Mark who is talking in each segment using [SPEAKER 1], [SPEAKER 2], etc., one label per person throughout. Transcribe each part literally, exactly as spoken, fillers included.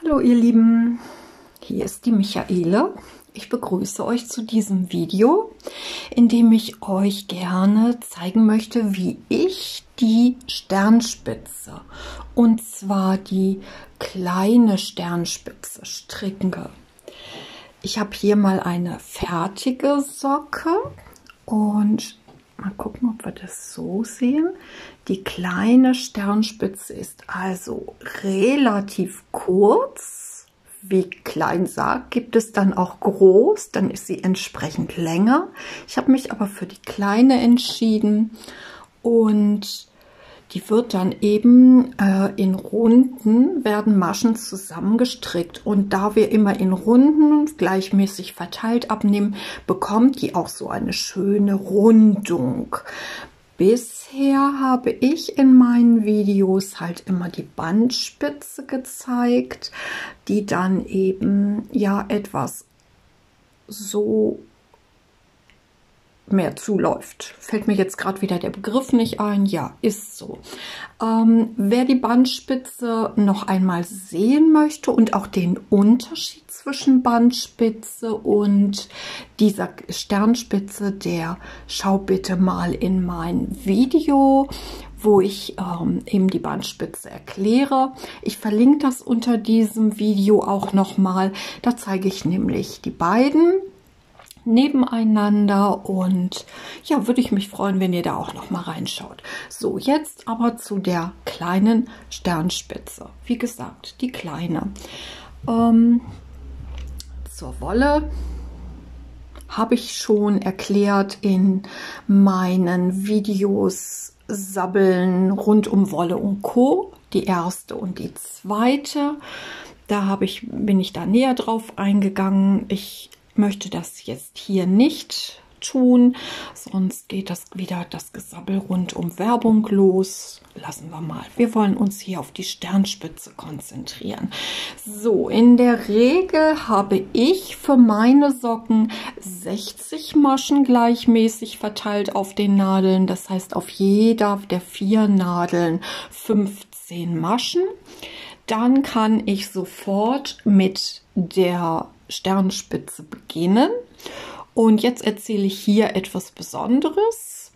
[SPEAKER 1] Hallo ihr Lieben, hier ist die Michaele. Ich begrüße euch zu diesem Video, in dem ich euch gerne zeigen möchte, wie ich die Sternspitze, und zwar die kleine Sternspitze, stricke. Ich habe hier mal eine fertige Socke und mal gucken, ob wir das so sehen. Die kleine Sternspitze ist also relativ kurz. Wie klein sagt, gibt es dann auch groß, dann ist sie entsprechend länger. Ich habe mich aber für die kleine entschieden und die wird dann eben äh, in Runden, werden Maschen zusammengestrickt, und da wir immer in Runden gleichmäßig verteilt abnehmen, bekommt die auch so eine schöne Rundung. Bisher habe ich in meinen Videos halt immer die Bandspitze gezeigt, die dann eben ja etwas so mehr zuläuft. Fällt mir jetzt gerade wieder der Begriff nicht ein. Ja, ist so. Ähm, wer die Bandspitze noch einmal sehen möchte und auch den Unterschied zwischen Bandspitze und dieser Sternspitze, der schaut bitte mal in mein Video, wo ich ähm, eben die Bandspitze erkläre. Ich verlinke das unter diesem Video auch noch mal. Da zeige ich nämlich die beiden nebeneinander, und ja, würde ich mich freuen, wenn ihr da auch noch mal reinschaut. So, jetzt aber zu der kleinen Sternspitze. Wie gesagt, die kleine. Ähm, zur Wolle habe ich schon erklärt in meinen Videos Sabbeln rund um Wolle und Co. Die erste und die zweite. Da habe ich, bin ich da näher drauf eingegangen. Ich möchte das jetzt hier nicht tun, sonst geht das wieder das Gesabbel rund um Werbung los. Lassen wir mal. Wir wollen uns hier auf die Sternspitze konzentrieren. So, in der Regel habe ich für meine Socken sechzig Maschen gleichmäßig verteilt auf den Nadeln. Das heißt, auf jeder der vier Nadeln fünfzehn Maschen. Dann kann ich sofort mit der Sternspitze beginnen, und jetzt erzähle ich hier etwas Besonderes,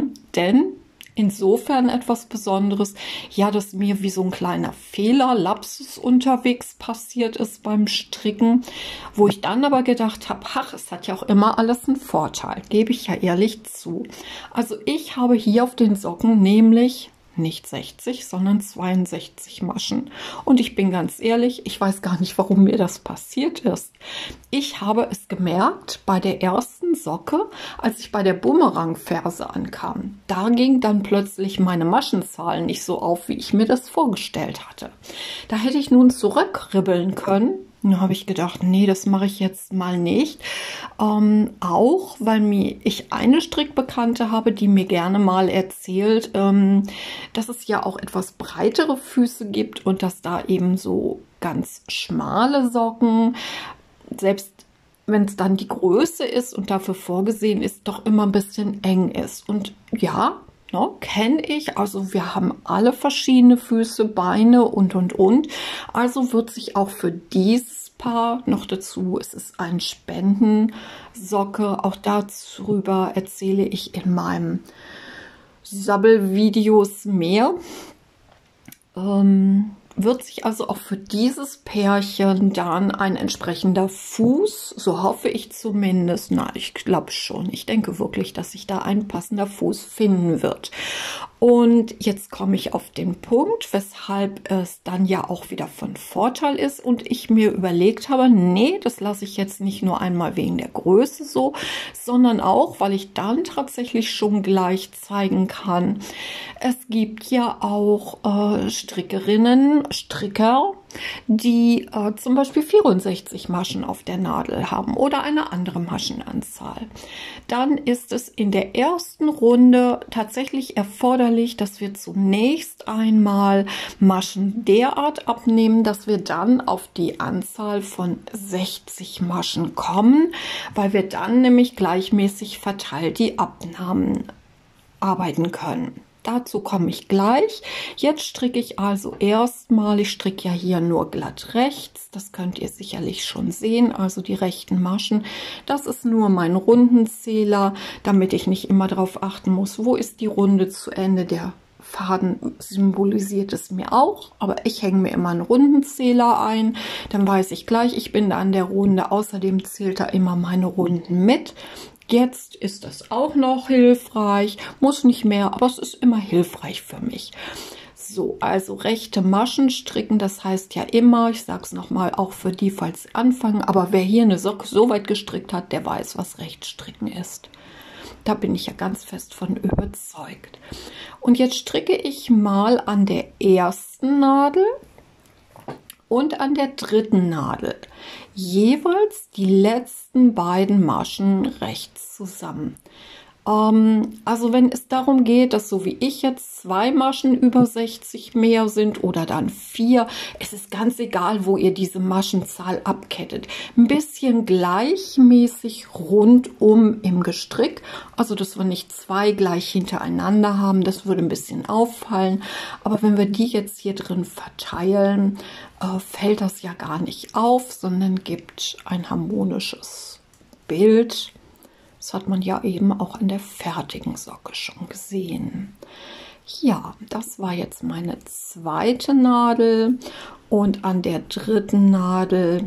[SPEAKER 1] denn insofern etwas Besonderes, ja, dass mir wie so ein kleiner Fehler, Lapsus unterwegs passiert ist beim Stricken, wo ich dann aber gedacht habe, ach, es hat ja auch immer alles einen Vorteil, gebe ich ja ehrlich zu. Also ich habe hier auf den Socken nämlich nicht sechzig, sondern zweiundsechzig Maschen. Und ich bin ganz ehrlich, ich weiß gar nicht, warum mir das passiert ist. Ich habe es gemerkt bei der ersten Socke, als ich bei der Bumerang-Ferse ankam. Da ging dann plötzlich meine Maschenzahl nicht so auf, wie ich mir das vorgestellt hatte. Da hätte ich nun zurückribbeln können. Da habe ich gedacht, nee, das mache ich jetzt mal nicht. Ähm, auch, weil mir ich eine Strickbekannte habe, die mir gerne mal erzählt, ähm, dass es ja auch etwas breitere Füße gibt und dass da eben so ganz schmale Socken, selbst wenn es dann die Größe ist und dafür vorgesehen ist, doch immer ein bisschen eng ist. Und ja, no, kenne ich. Also wir haben alle verschiedene Füße, Beine und, und, und. Also wird sich auch für dieses Paar noch dazu, es ist ein Spendensocke, auch darüber erzähle ich in meinem Sabbelvideos mehr. Ähm, wird sich also auch für dieses Pärchen dann ein entsprechender Fuß, so hoffe ich zumindest, na, ich glaube schon, ich denke wirklich, dass sich da ein passender Fuß finden wird. Und jetzt komme ich auf den Punkt, weshalb es dann ja auch wieder von Vorteil ist und ich mir überlegt habe, nee, das lasse ich jetzt nicht nur einmal wegen der Größe so, sondern auch, weil ich dann tatsächlich schon gleich zeigen kann, es gibt ja auch äh, Strickerinnen, Stricker, die äh, zum Beispiel vierundsechzig Maschen auf der Nadel haben oder eine andere Maschenanzahl. Dann ist es in der ersten Runde tatsächlich erforderlich, dass wir zunächst einmal Maschen derart abnehmen, dass wir dann auf die Anzahl von sechzig Maschen kommen, weil wir dann nämlich gleichmäßig verteilt die Abnahmen arbeiten können. Dazu komme ich gleich. Jetzt stricke ich also erstmal, ich stricke ja hier nur glatt rechts, das könnt ihr sicherlich schon sehen, also die rechten Maschen. Das ist nur mein Rundenzähler, damit ich nicht immer darauf achten muss, wo ist die Runde zu Ende. Der Faden symbolisiert es mir auch, aber ich hänge mir immer einen Rundenzähler ein, dann weiß ich gleich, ich bin da an der Runde. Außerdem zählt er immer meine Runden mit. Jetzt ist das auch noch hilfreich, muss nicht mehr, aber es ist immer hilfreich für mich. So, also rechte Maschen stricken, das heißt ja immer, ich sage es nochmal, auch für die, falls sie anfangen, aber wer hier eine Socke so weit gestrickt hat, der weiß, was Rechtstricken ist. Da bin ich ja ganz fest von überzeugt. Und jetzt stricke ich mal an der ersten Nadel und an der dritten Nadel jeweils die letzten beiden Maschen rechts zusammen. Ähm, also wenn es darum geht, dass so wie ich jetzt zwei Maschen über sechzig mehr sind oder dann vier, es ist ganz egal, wo ihr diese Maschenzahl abkettet. Ein bisschen gleichmäßig rundum im Gestrick, also dass wir nicht zwei gleich hintereinander haben, das würde ein bisschen auffallen. Aber wenn wir die jetzt hier drin verteilen, äh, fällt das ja gar nicht auf, sondern gibt ein harmonisches Bild. Das hat man ja eben auch an der fertigen Socke schon gesehen. Ja, das war jetzt meine zweite Nadel und an der dritten Nadel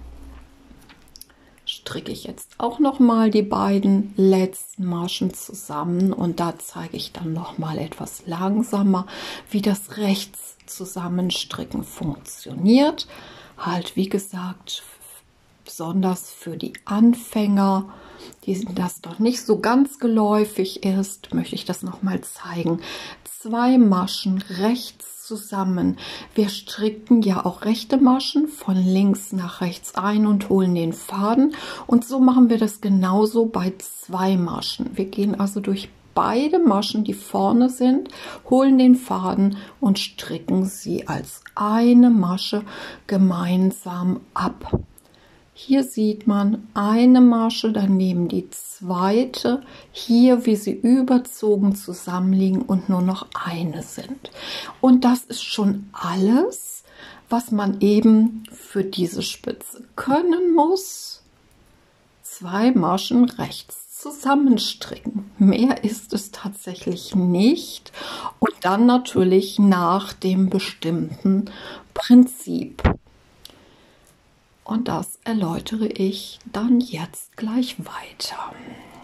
[SPEAKER 1] stricke ich jetzt auch noch mal die beiden letzten Maschen zusammen und da zeige ich dann noch mal etwas langsamer, wie das rechts zusammenstricken funktioniert. Halt, wie gesagt, besonders für die Anfänger, die das doch nicht so ganz geläufig ist, möchte ich das noch mal zeigen. Zwei Maschen rechts zusammen. Wir stricken ja auch rechte Maschen von links nach rechts ein und holen den Faden. Und so machen wir das genauso bei zwei Maschen. Wir gehen also durch beide Maschen, die vorne sind, holen den Faden und stricken sie als eine Masche gemeinsam ab. Hier sieht man eine Masche, daneben die zweite, hier wie sie überzogen zusammenliegen und nur noch eine sind. Und das ist schon alles, was man eben für diese Spitze können muss. Zwei Maschen rechts zusammenstricken. Mehr ist es tatsächlich nicht. Und dann natürlich nach dem bestimmten Prinzip. Und das erläutere ich dann jetzt gleich weiter.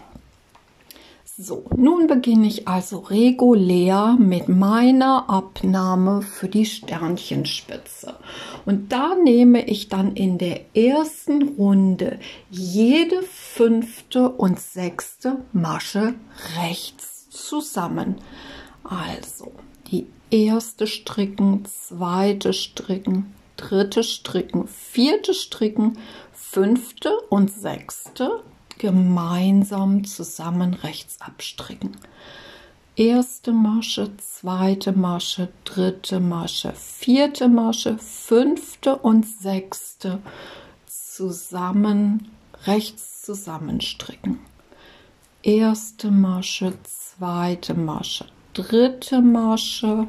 [SPEAKER 1] So, nun beginne ich also regulär mit meiner Abnahme für die Sternchenspitze. Und da nehme ich dann in der ersten Runde jede fünfte und sechste Masche rechts zusammen. Also die erste stricken, zweite stricken, dritte stricken, vierte stricken, fünfte und sechste gemeinsam zusammen rechts abstricken. Erste Masche, zweite Masche, dritte Masche, vierte Masche, fünfte und sechste zusammen rechts zusammenstricken. Erste Masche, zweite Masche, dritte Masche,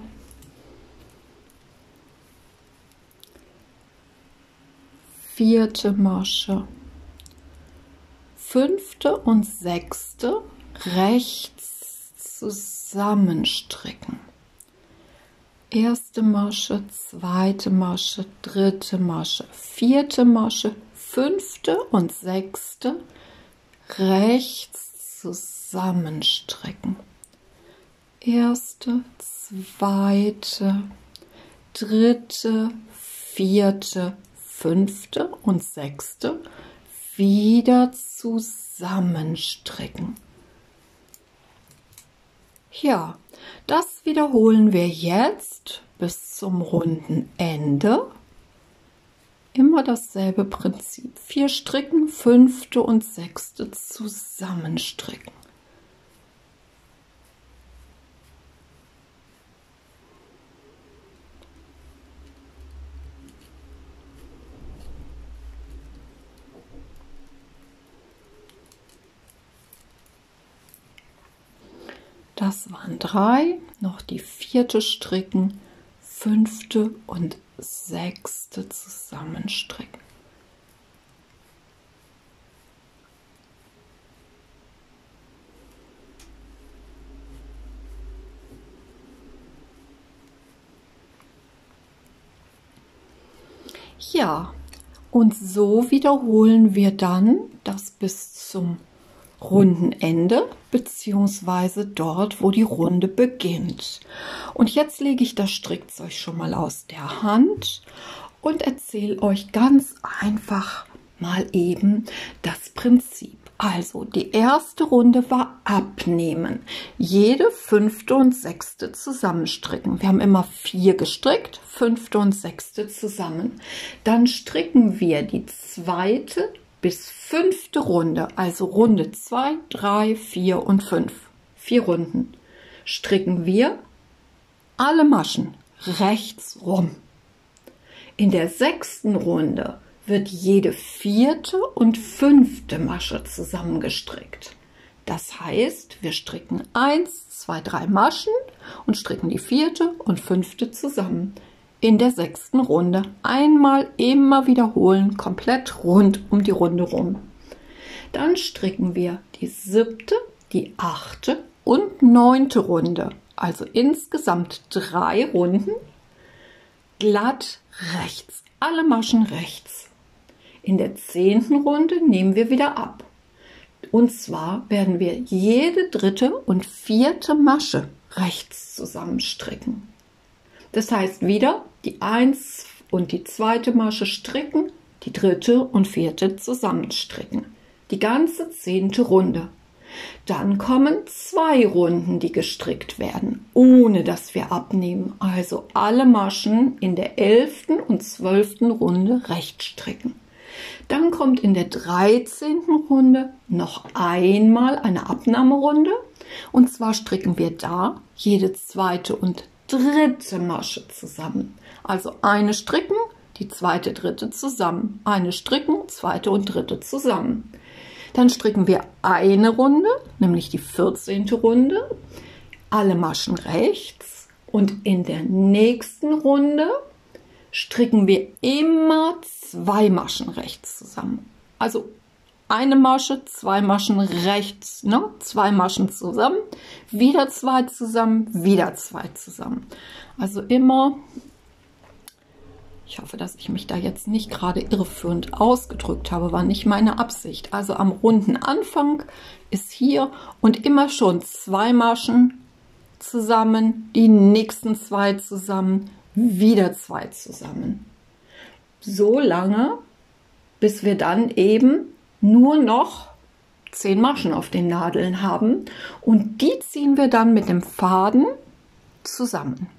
[SPEAKER 1] vierte Masche, fünfte und sechste rechts zusammenstricken. Erste Masche, zweite Masche, dritte Masche, vierte Masche, fünfte und sechste rechts zusammenstricken. Erste, zweite, dritte, vierte, fünfte und sechste wieder zusammenstricken. Ja, das wiederholen wir jetzt bis zum Rundenende. Immer dasselbe Prinzip. Vier stricken, fünfte und sechste zusammenstricken. Das waren drei. noch die vierte stricken, fünfte und sechste zusammenstricken. Ja, und so wiederholen wir dann das bis zum Rundenende, beziehungsweise dort, wo die Runde beginnt. Und jetzt lege ich das Strickzeug schon mal aus der Hand und erzähle euch ganz einfach mal eben das Prinzip. Also die erste Runde war abnehmen. Jede fünfte und sechste zusammenstricken. Wir haben immer vier gestrickt, fünfte und sechste zusammen. Dann stricken wir die zweite bis fünfte Runde, also Runde zwei, drei, vier und fünf. Vier Runden. Stricken wir alle Maschen rechts rum. In der sechsten Runde wird jede vierte und fünfte Masche zusammengestrickt. Das heißt, wir stricken eins, zwei, drei Maschen und stricken die vierte und fünfte zusammen. In der sechsten Runde einmal immer wiederholen, komplett rund um die Runde rum. Dann stricken wir die siebte, die achte und neunte Runde, also insgesamt drei Runden, glatt rechts, alle Maschen rechts. In der zehnten Runde nehmen wir wieder ab. Und zwar werden wir jede dritte und vierte Masche rechts zusammenstricken. Das heißt wieder die eins und die zweite Masche stricken, die dritte und vierte zusammenstricken. Die ganze zehnte Runde. Dann kommen zwei Runden, die gestrickt werden, ohne dass wir abnehmen. Also alle Maschen in der elften und zwölften Runde rechts stricken. Dann kommt in der dreizehnten Runde noch einmal eine Abnahmerunde. Und zwar stricken wir da jede zweite und dritte Masche zusammen. Also eine stricken, die zweite, dritte zusammen. Eine stricken, zweite und dritte zusammen. Dann stricken wir eine Runde, nämlich die vierzehnte Runde, alle Maschen rechts. Und in der nächsten Runde stricken wir immer zwei Maschen rechts zusammen. Also eine Masche, zwei Maschen rechts, ne? Zwei Maschen zusammen, wieder zwei zusammen, wieder zwei zusammen. Also immer, ich hoffe, dass ich mich da jetzt nicht gerade irreführend ausgedrückt habe, war nicht meine Absicht. Also am runden Anfang ist hier und immer schon zwei Maschen zusammen, die nächsten zwei zusammen, wieder zwei zusammen. So lange, bis wir dann eben nur noch zehn Maschen auf den Nadeln haben und die ziehen wir dann mit dem Faden zusammen.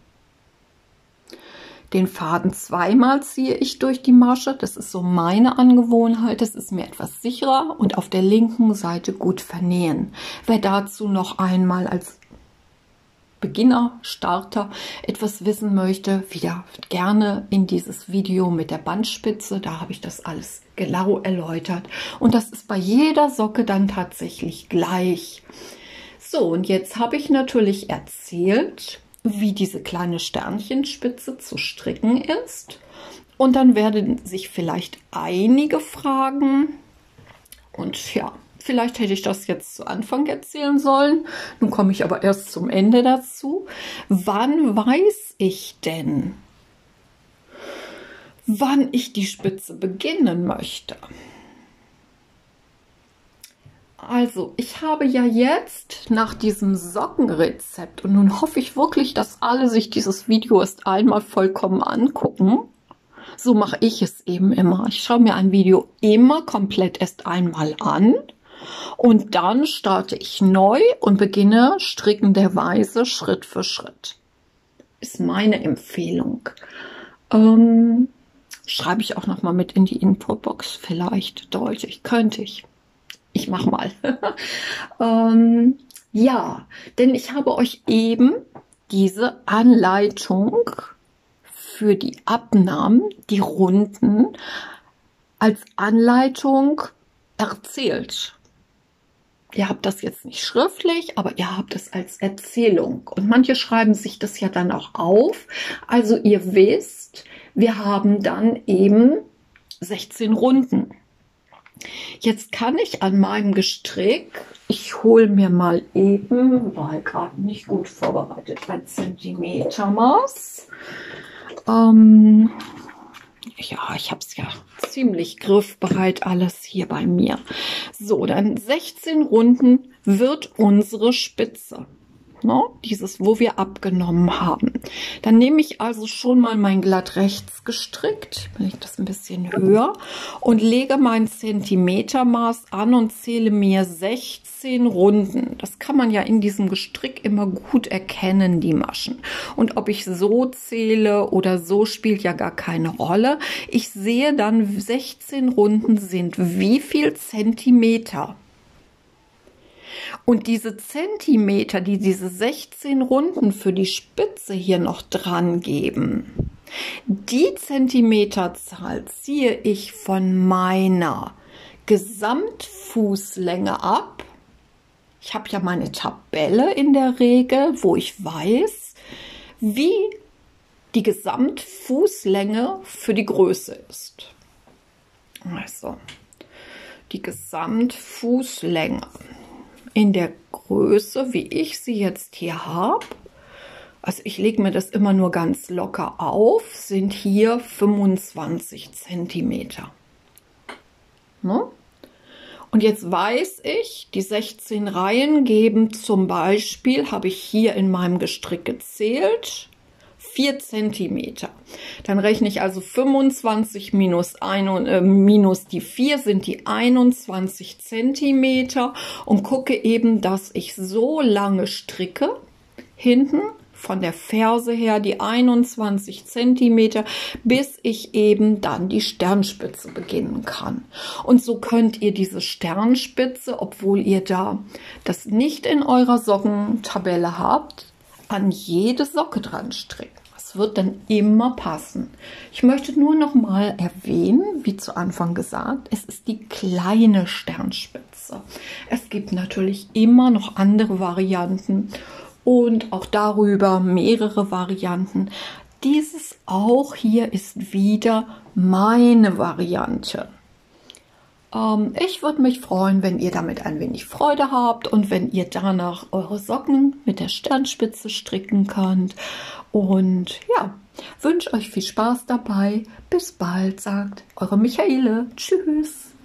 [SPEAKER 1] Den Faden zweimal ziehe ich durch die Masche, das ist so meine Angewohnheit, das ist mir etwas sicherer und auf der linken Seite gut vernähen. Wer dazu noch einmal als Beginner, Starter etwas wissen möchte, wieder gerne in dieses Video mit der Bandspitze, da habe ich das alles genau erläutert und das ist bei jeder Socke dann tatsächlich gleich. So, und jetzt habe ich natürlich erzählt, wie diese kleine Sternchenspitze zu stricken ist und dann werden sich vielleicht einige fragen und ja, vielleicht hätte ich das jetzt zu Anfang erzählen sollen. Nun komme ich aber erst zum Ende dazu. Wann weiß ich denn, wann ich die Spitze beginnen möchte? Also, ich habe ja jetzt nach diesem Sockenrezept, und nun hoffe ich wirklich, dass alle sich dieses Video erst einmal vollkommen angucken. So mache ich es eben immer. Ich schaue mir ein Video immer komplett erst einmal an. Und dann starte ich neu und beginne strickenderweise Schritt für Schritt. Ist meine Empfehlung. Ähm, schreibe ich auch noch mal mit in die Infobox. Vielleicht sollte ich, könnte ich. Ich mache mal. ähm, ja, denn ich habe euch eben diese Anleitung für die Abnahmen, die Runden, als Anleitung erzählt. Ihr habt das jetzt nicht schriftlich, aber ihr habt es als Erzählung. Und manche schreiben sich das ja dann auch auf. Also ihr wisst, wir haben dann eben sechzehn Runden. Jetzt kann ich an meinem Gestrick, ich hole mir mal eben, weil gerade nicht gut vorbereitet, ein Zentimetermaß. Ähm, ja, ich habe es ja ziemlich griffbereit alles hier bei mir. So, dann sechzehn Runden wird unsere Spitze. Ne, dieses, wo wir abgenommen haben. Dann nehme ich also schon mal mein glatt rechts gestrickt, lege das ein bisschen höher und lege mein Zentimetermaß an und zähle mir sechzehn Runden. Das kann man ja in diesem Gestrick immer gut erkennen, die Maschen. Und ob ich so zähle oder so, spielt ja gar keine Rolle. Ich sehe dann, sechzehn Runden sind wie viel Zentimeter? Und diese Zentimeter, die diese sechzehn Runden für die Spitze hier noch dran geben, die Zentimeterzahl ziehe ich von meiner Gesamtfußlänge ab. Ich habe ja meine Tabelle in der Regel, wo ich weiß, wie die Gesamtfußlänge für die Größe ist. Also die Gesamtfußlänge in der Größe, wie ich sie jetzt hier habe, also ich lege mir das immer nur ganz locker auf, sind hier fünfundzwanzig Zentimeter. Ne? Und jetzt weiß ich, die sechzehn Reihen geben zum Beispiel, habe ich hier in meinem Gestrick gezählt, vier Zentimeter. Dann rechne ich also fünfundzwanzig minus, ein, äh, minus die vier sind die einundzwanzig Zentimeter und gucke eben, dass ich so lange stricke, hinten von der Ferse her die einundzwanzig Zentimeter, bis ich eben dann die Sternspitze beginnen kann. Und so könnt ihr diese Sternspitze, obwohl ihr da das nicht in eurer Sockentabelle habt, an jede Socke dran stricken. Das wird dann immer passen. Ich möchte nur noch mal erwähnen, wie zu Anfang gesagt, es ist die kleine Sternspitze. Es gibt natürlich immer noch andere Varianten und auch darüber mehrere Varianten. Dieses auch hier ist wieder meine Variante. Ähm, ich würde mich freuen, wenn ihr damit ein wenig Freude habt und wenn ihr danach eure Socken mit der Sternspitze stricken könnt. Und ja, wünsche euch viel Spaß dabei. Bis bald, sagt eure Michaele. Tschüss.